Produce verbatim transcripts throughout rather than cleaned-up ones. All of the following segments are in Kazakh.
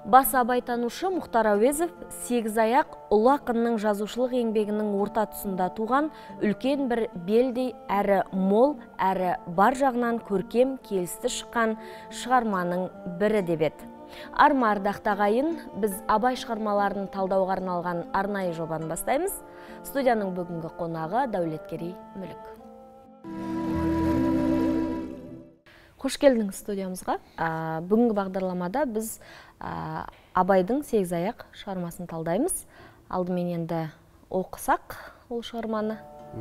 Бас абайтанушы Мұхтар Әуезов сегіз аяқ ұлы ақынның жазушылық еңбегінің орта тұсында туған үлкен бір белдей әрі мол, әрі бар жағынан көркем келісті шыққан шығарманың бірі деп еді. Арма ардақты ағайын, біз Абай шығармаларын талдауға арналған арнайы жобаны бастаймыз. Студияның бүгінгі қонағы Дәулеткерей Мүлік. Қош келдіңіз студиямызға. Бүгінгі бағдарламада біз Абайдың сегіз аяқ шығармасын талдаймыз. Алдымен енді оқысақ ол шығарманы.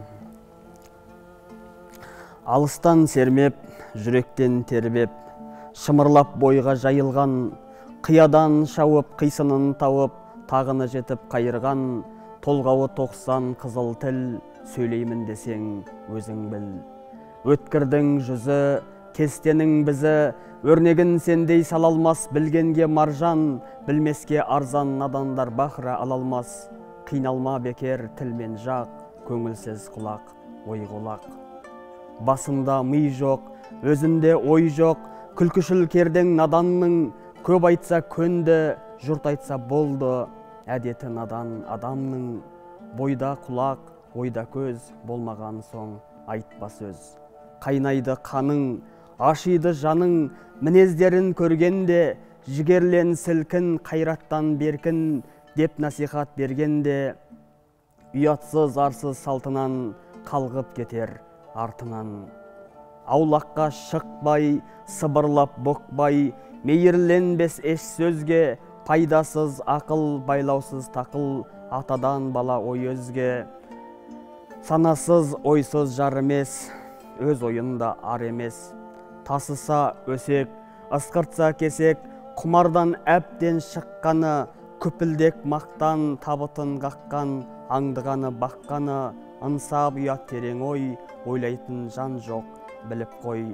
Алыстан сермеп, жүректен тербеп, шымырлап бойға жайылған, қиядан шауып, қисынын тауып, тағыны жетіп қайырған, толғауы тоқсан қызыл тіл, сөйлеймін десең өзің біл. Өткірдің жүзі, кестенің бізі, өрнегін сендей салалмас, білгенге маржан, білмеске арзан, надандар бақыра алалмас. Қиналма бекер тілмен жақ, көңілсіз құлақ, ой құлақ. Басында ми жоқ, өзінде ой жоқ, күлкішіл кердің наданның, көп айтса көнді, жұрт айтса болды, әдеті надан адамның. Бойда құлақ, ойда көз, болмаған соң айтпа сөз. Қайнайды қаның, ашиды жаның, мінездерін көргенде, жігерлен сілкін, қайраттан беркін, деп насихат бергенде, ұятсыз арсыз салтынан қалғып кетер артынан. Аулаққа шықпай, сыбырлап боқпай, мейірленбес еш сөзге, пайдасыз ақыл, байлаусыз тақыл, атадан бала ой өзге. Санасыз, ойсыз жар емес, өз ойында ар емес. Тасыса өсек, ысқыртса кесек, құмардан әптен шыққаны, күпілдек мақтан, табытын қаққан, аңдығаны баққаны, ынсап ұят терең ой, ойлайтын жан жоқ, біліп қой.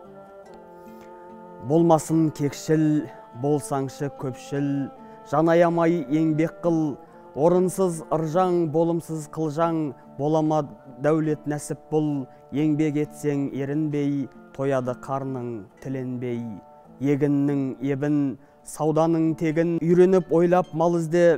Болмасын кекшіл, болсаңшы көпшіл, жан аямай еңбек қыл, орынсыз ыржаң, болымсыз қылжаң, болама дәулет нәсіп бұл, еңбек етсең ерінбей, тояды қарның тіленбей. Егіннің ебін, сауданың тегін, үйреніп ойлап мал ізде.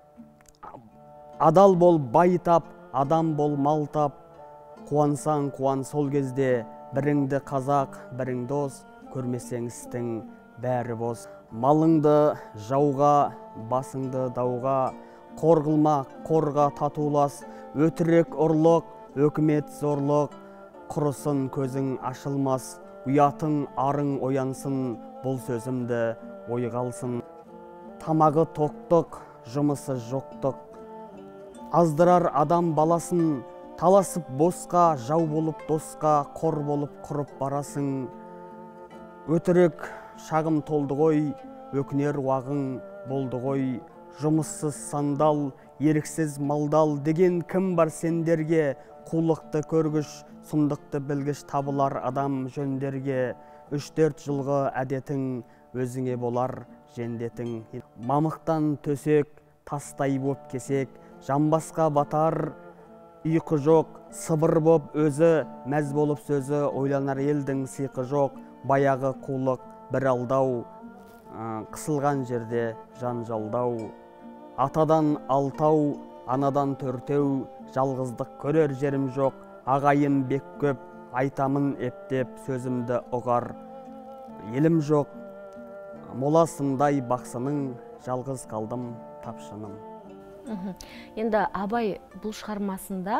Адал бол бай тап, адам бол мал тап, қуансаң қуан сол кезде, біріңді қазақ, бірің дос, көрмесең істің бәрі бос. Малыңды жауға, басыңды дауға, қорғылма, қорға татулас, өтірік ұрлық, өкімет зорлық, құрысын көзің ашылмас, ұятың арың оянсын, бұл сөзімді ойғалсын. Тамағы тоқтық, жұмысы жоқтық, аздырар адам баласын, таласып босқа, жау болып досқа, қор болып құрып барасың. Өтірік шағым толды ғой, өкінер уағың болды ғой, жұмыссыз сандал, еріксіз малдал деген кім бар сендерге? Қулықты көргіш, сұмдықты білгіш табылар адам жөндерге. Үш-төрт жылғы әдетің өзіңе болар жендетің. Мамықтан төсек, тастай боп кесек, жамбасқа батар, ұйқы жоқ, сыбыр боп өзі, мәз болып сөзі, ойланар елдің сиқы жоқ. Баяғы қулық бір алдау, қысылған жерде жан жалдау. Атадан алтау, анадан төртеу, жалғыздық көрер жерім жоқ. Ағайын бек көп, айтамын ептеп, сөзімді ұғар елім жоқ. Моласындай бақсының, жалғыз қалдым тапшыным. Енді Абай бұл шығармасында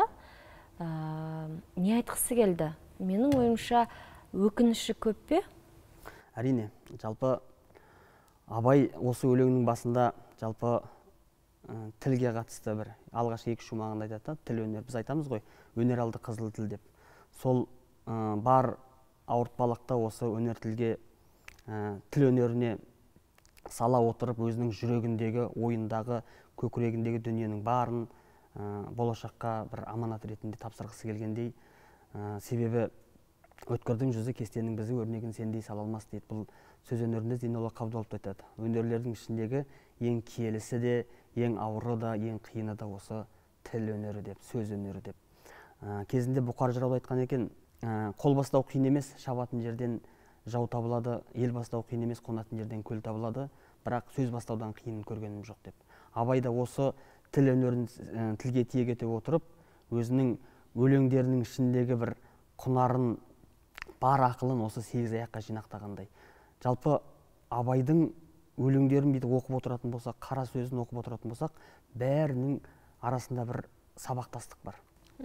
не айтқысы келді? Менің ойымша өкініші көп пе? Әрине, жалпы Абай осы өлеңнің басында жалпы тілге қатысты бір алғаш екі шумағында айтады, тіл өнер. Біз айтамыз ғой, өнер алды қызыл тіл деп. Сол бар ауыртпалықта осы өнер тілге, тіл өнеріне сала отырып, өзінің жүрегіндегі, ойындағы, көкірегіндегі дүниенің барын болашаққа бір аманат ретінде тапсырғысы келгендей. Себебі өткірдің жүзі, кестенің бізі, өрнегін сендей салалмас дейді. Бұл сөз өнерінде Зейнолла Қабдолов айтады. Өнерлердің ішіндегі ең киелісі де, ең ауыры да, ең қиыны да осы тіл өнері деп, сөз өнері деп. Кезінде Бұқар жырауда айтқан екен, қол бастау қиын емес, шабатын жерден жау табылады, ел бастау қиын емес, қонатын жерден көл табылады. бірақ сөз бастаудан қиын көргенім жоқ деп. Абай да осы тіл өнерін тілге тиек ете отырып, өзінің өлеңдерінің ішіндегі бір құнарын, бар ақылын осы сегіз аяққа жинақтағандай. Жалпы Абайдың өлеңдерін бүйтіп оқып отыратын болсақ, қара сөзін оқып отыратын болсақ, бәрінің арасында бір сабақтастық бар.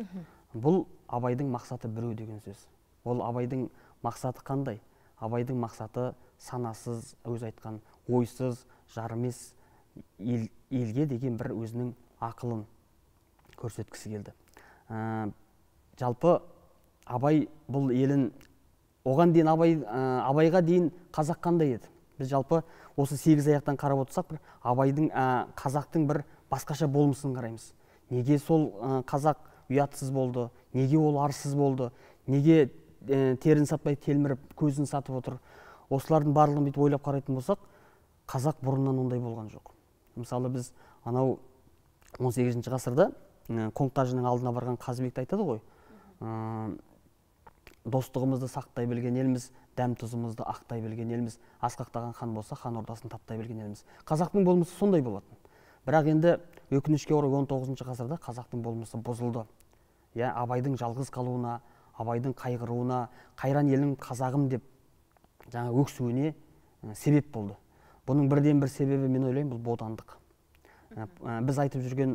Бұл Абайдың мақсаты біреу деген сөз. Ол Абайдың мақсаты қандай? Абайдың мақсаты санасыз, өз айтқан ойсыз, жарымес ел, елге деген бір өзінің ақылын көрсеткісі келді. Ә, жалпы Абай бұл елін, оған дейін Абай, ә, Абайға дейін қазақ қандай еді? Біз жалпы осы сегіз аяқтан қарап отырсақ, бір Абайдың, ә, қазақтың бір басқаша болмысын қараймыз. Неге сол ә, қазақ ұятсыз болды? Неге ол арсыз болды? Неге ә, терін сатпай телміріп, көзін сатып отыр? Осылардың барлығын бүйтіп ойлап қарайтын болсақ, қазақ бұрыннан ондай болған жоқ. Мысалы біз анау он сегізінші ғасырда Қоңтажының алдына барған Қазыбекті айтады ғой. Ә, достығымызды сақтай білген еліміз, дәм тұзымызды ақтай білген еліміз, асқақтаған хан болса, хан ордасын таптай білген еліміз. Қазақтың болмысы сондай болатын. Бірақ енді өкінішке орай он тоғызыншы ғасырда қазақтың болмысы бұзылды. Я, Абайдың жалғыз қалуына, Абайдың қайғыруына, қайран елің қазағым деп жаңа өксуіне себеп болды. Бұның бірден бір себебі, мен ойлаймын, бұл бодандық. Біз айтып жүрген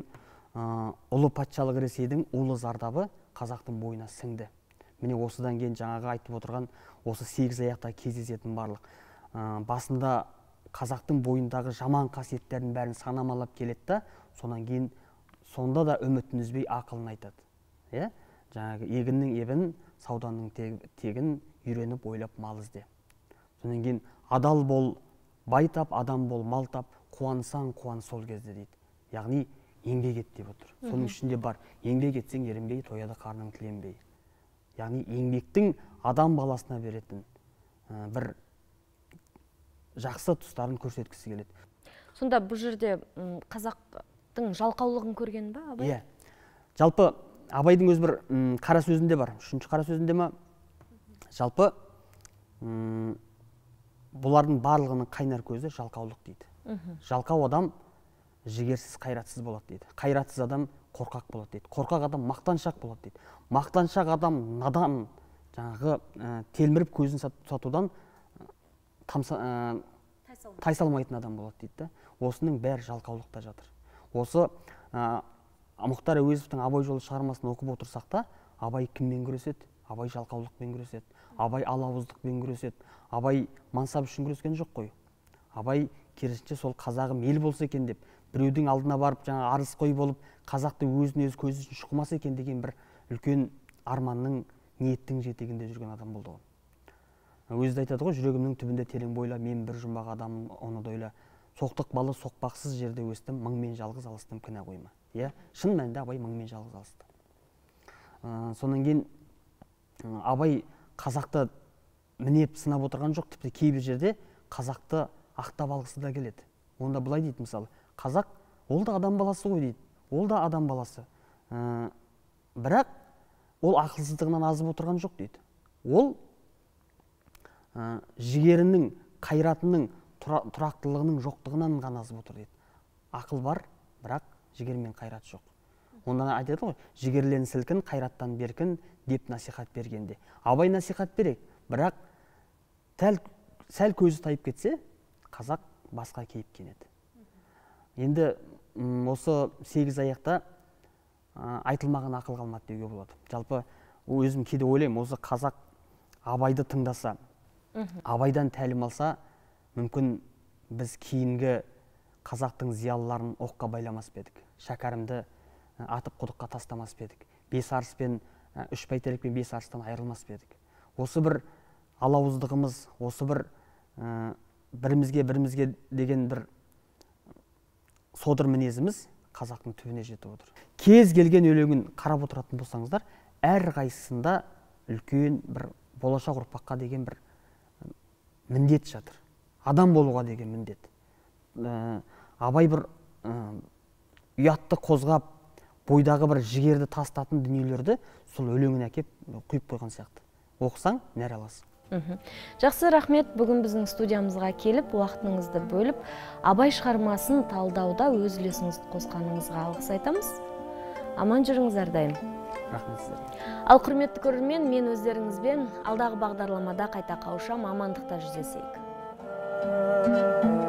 ұлы патшалық Ресейдің ұлы зардабы қазақтың бойына сіңді. Міне осыдан кейін жаңағы айтып отырған осы сегіз аяқта кездесетін барлық. Басында қазақтың бойындағы жаман қасиеттердің бәрін санамалап келеді да, сонан кейін сонда да үмітін үзбей ақылын айтады. Е? Жаңағы егіннің ебін, сауданның тегін үйреніп ойлап мал ізде. Сонан кейін адал бол, бай тап, адам бол, мал тап, қуансаң қуан сол кезде дейді. Яғни еңбек ет деп отыр. Соның ішінде бар, еңбек етсең ерінбей, тояды қарның тіленбей. Яғни еңбектің адам баласына беретін ә, бір жақсы тұстарын көрсеткісі келеді. Сонда бұл жерде қазақтың жалқаулығын көрген ба Абай? Иә. Жалпы Абайдың өз бір м, қара сөзінде бар. Үшінші қара сөзінде ма? Жалпы м, бұлардың барлығының қайнар көзі жалқаулық дейді. Жалқау адам жігерсіз, қайратсыз болады дейді. Қайратсыз адам қорқақ болады дейді. Қорқақ адам мақтаншақ болады дейді. Мақтаншақ адам надан, жаңағы ә, телміріп көзін сатудан тамса, ә, тайсалмайтын адам болады дейді. Осының бәрі жалқаулықта жатыр. Осы ә, Мұхтар Әуезовтің Абай жолы шығармасын оқып отырсақ та, Абай кіммен күреседі? Абай жалқаулықпен күреседі. Абай алауыздықпен күреседі. Абай мансап үшін күрескен жоқ қой. Абай керісінше сол қазағым ел болса екен деп, біреудің алдына барып жаңа арыз қой болып, қазақты өзін өзі көзі үшін шұқымаса екен деген бір үлкен арманның, ниеттің жетегінде жүрген адам болды ғой. Өзі айтады ғой, жүрегімнің түбінде терең бойла, мен бір жұмбақ адам, оны да ойла. Соқтық балы соқпақсыз жерде өстім, мыңмен жалғыз алыстым, кінә қойма. Иә, шын мәнінде Абай мыңмен жалғыз алысты. Ә, сонан кейін Абай қазақты мінеп сынап отырған жоқ, тіпті кейбір жерде қазақты ақтап алғысы да келеді. Онда былай дейді, мысалы, қазақ ол да адам баласы ғой дейді. Ол да адам баласы. Ә, бірақ ол ақылсыздығынан азып отырған жоқ дейді. Ол ә, жігерінің, қайратының, тұрақтылығының жоқтығынан ғана азып отыр дейді. Ақыл бар, бірақ жігер мен қайрат жоқ. Ондан айтады ғой, жігерлен сілкін, қайраттан беркін деп насихат бергенде. Абай насихат берек, бірақ тәл, сәл көзі тайып кетсе, қазақ басқа кейіп кенеді. Енді осы сегіз аяқта ә, айтылмаған ақыл қалмады деуге болады. Жалпы өзім кейде ойлаймын, осы қазақ Абайды тыңдаса, Абайдан тәлім алса, мүмкін біз кейінгі қазақтың зиялыларын оққа байламас бедік. Шәкәрімді атып құдыққа тастамас бедік. Бес арыспен, үш бәйтерекпен бес арыстан айырылмас бедік. Осы бір алауыздығымыз, осы бір ә, бірімізге бірімізге деген бір содыр мінезіміз қазақтың түбіне жетіп отыр. Кез келген өлеңін қарап отыратын болсаңыздар, әр қайсысында үлкен бір болашақ ұрпаққа деген бір міндет жатыр. Адам болуға деген міндет. Ә, Абай бір ә, ұятты қозғап, бойдағы бір жігерді тастатын дүниелерді сол өлеңіне әкеп құйып қойған сияқты. Оқысаң, нәр аласың. Жақсы, рахмет. Бүгін біздің студиямызға келіп, уақытыңызды бөліп, Абай шығармасын талдауда өз үлесіңізді қосқаныңызға алғыс айтамыз. Аман жүріңіз әрдайым. Рахмет сіздерге. Ал құрметті көрермен, мен өздеріңізбен алдағы бағдарламада қайта қауышам, амандықта жүздесейік.